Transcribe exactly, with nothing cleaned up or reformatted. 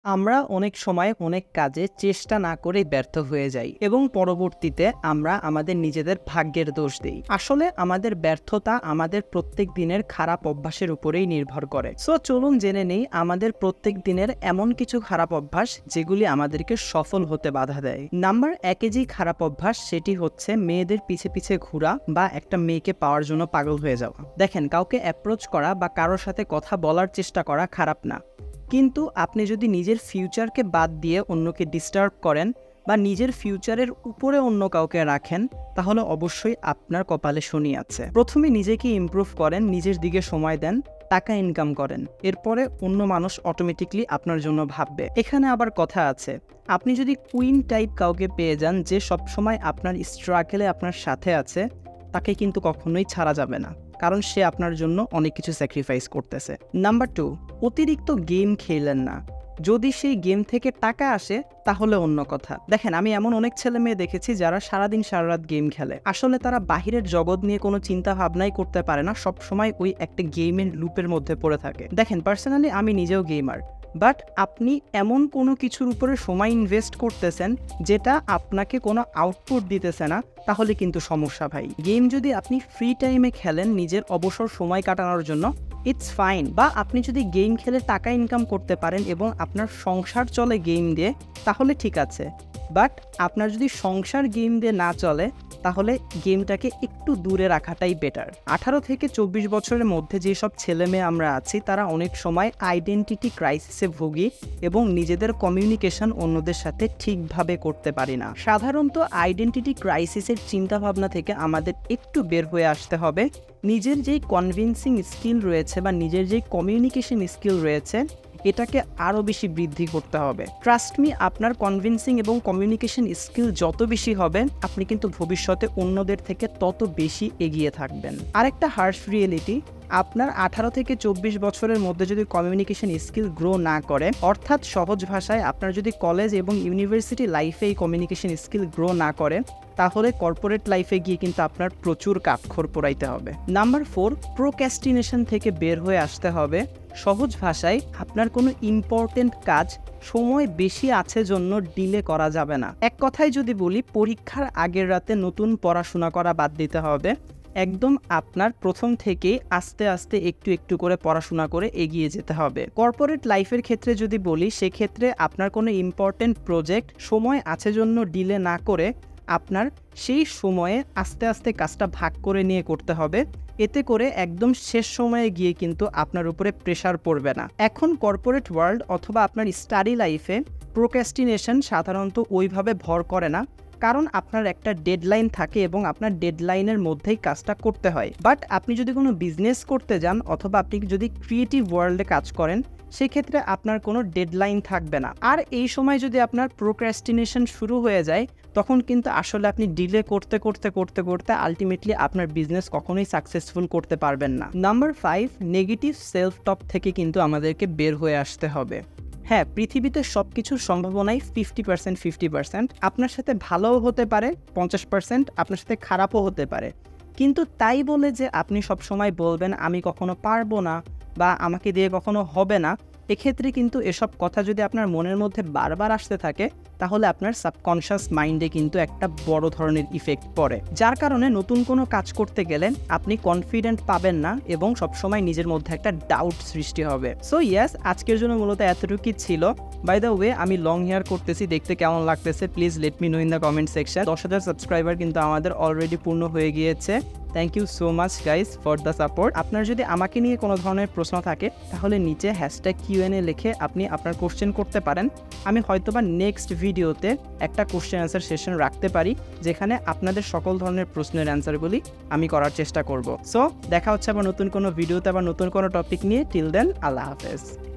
আমরা অনেক সময় অনেক কাজে চেষ্টা না করেই ব্যর্থ হয়ে যাই এবং পরবর্তীতে আমরা আমাদের নিজেদের ভাগ্যের দোষ দিই। আসলে আমাদের ব্যর্থতা আমাদের প্রত্যেক দিনের খারাপ অভ্যাসের উপরেই নির্ভর করে। সো চলুন জেনে নেই আমাদের প্রত্যেক দিনের এমন কিছু খারাপ অভ্যাস যেগুলি আমাদেরকে সফল হতে বাধা দেয়। নাম্বার একে যে খারাপ অভ্যাস সেটি হচ্ছে মেয়েদের পিছে পিছে ঘোরা বা একটা মেয়েকে পাওয়ার জন্য পাগল হয়ে যাওয়া। দেখেন, কাউকে অ্যাপ্রোচ করা বা কারোর সাথে কথা বলার চেষ্টা করা খারাপ না, কিন্তু আপনি যদি নিজের ফিউচারকে বাদ দিয়ে অন্যকে ডিস্টার্ব করেন বা নিজের ফিউচারের উপরে অন্য কাউকে রাখেন, তাহলে অবশ্যই আপনার কপালে শনি আছে। প্রথমে নিজেকে ইমপ্রুভ করেন, নিজের দিকে সময় দেন, টাকা ইনকাম করেন, এরপরে অন্য মানুষ অটোমেটিকলি আপনার জন্য ভাববে। এখানে আবার কথা আছে, আপনি যদি কুইন টাইপ কাউকে পেয়ে যান যে সবসময় আপনার স্ট্রাগলে আপনার সাথে আছে, তাকে কিন্তু কখনোই ছাড়া যাবে না, কারণ সে আপনার জন্য অনেক কিছু স্যাক্রিফাইস করতেছে। নাম্বার টু, অতিরিক্ত গেম খেলেন না। যদি সেই গেম থেকে টাকা আসে তাহলে অন্য কথা। দেখেন, আমি এমন অনেক ছেলে মেয়ে দেখেছি যারা সারাদিন সারা রাত গেম খেলে। আসলে তারা বাহিরের জগৎ নিয়ে কোনো চিন্তা ভাবনাই করতে পারে না, সব সময় ওই একটা গেমের লুপের মধ্যে পড়ে থাকে। দেখেন, পার্সোনালি আমি নিজেও গেমার, বাট আপনি এমন কোনো কিছুর উপরে সময় ইনভেস্ট করতেছেন যেটা আপনাকে কোনো আউটপুট দিতেছে না, তাহলে কিন্তু সমস্যা ভাই। গেম যদি আপনি ফ্রি টাইমে খেলেন নিজের অবসর সময় কাটানোর জন্য, ইটস ফাইন। বা আপনি যদি গেম খেলে টাকা ইনকাম করতে পারেন এবং আপনার সংসার চলে গেম দিয়ে, তাহলে ঠিক আছে। বাট আপনার যদি সংসার গেম দিয়ে না চলে, তাহলে গেমটাকে একটু দূরে রাখাটাই বেটার। আঠারো থেকে চব্বিশ বছরের মধ্যে যেসব ছেলে মেয়ে আমরা আছি, তারা অনেক সময় আইডেন্টিটি ক্রাইসিসে ভুগি এবং নিজেদের কমিউনিকেশন অন্যদের সাথে ঠিকভাবে করতে পারি না। সাধারণত আইডেন্টিটি ক্রাইসিসের চিন্তাভাবনা থেকে আমাদের একটু বের হয়ে আসতে হবে। নিজের যেই কনভিন্সিং স্কিল রয়েছে বা নিজের যেই কমিউনিকেশন স্কিল রয়েছে, এটাকে আরও বেশি বৃদ্ধি করতে হবে। ট্রাস্ট মি, আপনার কনভিন্সিং এবং কমিউনিকেশন স্কিল যত বেশি হবে, আপনি কিন্তু ভবিষ্যতে অন্যদের থেকে তত বেশি এগিয়ে থাকবেন। আরেকটা হার্শ রিয়েলিটি, আপনার আঠারো থেকে চব্বিশ বছরের মধ্যে যদি কমিউনিকেশন স্কিল গ্রো না করে, অর্থাৎ সহজ ভাষায় আপনার যদি কলেজ এবং ইউনিভার্সিটি লাইফে এই কমিউনিকেশন স্কিল গ্রো না করে, তাহলে কর্পোরেট লাইফে গিয়ে কিন্তু আপনার প্রচুর কাঠখড় পোড়াইতে হবে। নাম্বার ফোর, প্রোক্রাস্টিনেশন থেকে বের হয়ে আসতে হবে। সহজ ভাষায়, আপনার কোনো ইম্পর্টেন্ট কাজ সময় বেশি আছে জন্য ডিলে করা যাবে না। এক কথায় যদি বলি, পরীক্ষার আগের রাতে নতুন পড়াশোনা করা বাদ দিতে হবে। একদম আপনার প্রথম থেকেই আস্তে আস্তে একটু একটু করে পড়াশোনা করে এগিয়ে যেতে হবে। কর্পোরেট লাইফের ক্ষেত্রে যদি বলি, সেক্ষেত্রে আপনার কোনো ইম্পর্টেন্ট প্রজেক্ট সময় আছে জন্য ডিলে না করে আপনার সেই সময়ে আস্তে আস্তে কাজটা ভাগ করে নিয়ে করতে হবে। এতে করে একদম শেষ সময়ে গিয়ে কিন্তু আপনার উপরে প্রেশার পড়বে না। এখন কর্পোরেট ওয়ার্ল্ড অথবা আপনার স্টাডি লাইফে প্রোক্রাস্টিনেশন সাধারণত ওইভাবে ভর করে না, কারণ আপনার একটা ডেডলাইন থাকে এবং আপনার ডেডলাইনের মধ্যেই কাজটা করতে হয়। বাট আপনি যদি কোনো বিজনেস করতে যান অথবা আপনি যদি ক্রিয়েটিভ ওয়ার্ল্ডে কাজ করেন, সেক্ষেত্রে আপনার কোনো ডেডলাইন থাকবে না। আর এই সময় যদি আপনার প্রোক্রাস্টিনেশন শুরু হয়ে যায়, তখন কিন্তু আসলে আপনি ডিলে করতে করতে করতে করতে আলটিমেটলি আপনার বিজনেস কখনোই সাকসেসফুল করতে পারবেন না। Number five, negative self talk থেকে কিন্তু আমাদেরকে বের হয়ে আসতে হবে। হ্যাঁ, পৃথিবীতে সব কিছুর সম্ভাবনাই ফিফটি পার্সেন্ট ফিফটি পার্সেন্ট। আপনার সাথে ভালোও হতে পারে পঞ্চাশ পার্সেন্ট, আপনার সাথে খারাপও হতে পারে। কিন্তু তাই বলে যে আপনি সবসময় বলবেন আমি কখনো পারবো না বা আমাকে দিয়ে কখনো হবে না, এক্ষেত্রে কিন্তু এসব কথা যদি আপনার মনের মধ্যে বারবার আসতে থাকে, তাহলে আপনার সাবকনশিয়াস মাইন্ডে কিন্তু একটা বড় ধরনের ইফেক্ট পড়ে, যার কারণে নতুন কোনো কাজ করতে গেলে আপনি কনফিডেন্ট পাবেন না এবং সবসময় নিজের মধ্যে একটা ডাউট সৃষ্টি হবে। সো ইয়েস, আজকের জন্য মূলত এতটুকুই ছিল। বাই দ্য ওয়ে, আমি লং হেয়ার করতেছি, দেখতে কেমন লাগতেছে please let me know in the comment section. দশ হাজার সাবস্ক্রাইবার কিন্তু আমাদের অলরেডি পূর্ণ হয়ে গিয়েছে। Thank you so much guys for the support. আপনার যদি আমাকে নিয়ে কোনো ধরনের প্রশ্ন থাকে, তাহলে নিচে হ্যাশট্যাগ কিউএনএ লিখে আপনি আপনার কোশ্চেন করতে পারেন। আমি হয়তোবা নেক্সট ভিডিওতে একটা কোশ্চেন অ্যান্সার সেশন রাখতে পারি, যেখানে আপনাদের সকল ধরনের প্রশ্নের অ্যান্সারগুলি আমি করার চেষ্টা করব। সো দেখা হচ্ছে আবার নতুন কোনো ভিডিওতে, আবার নতুন কোনো টপিক নিয়ে। টিল দেন, আল্লাহ হাফেজ।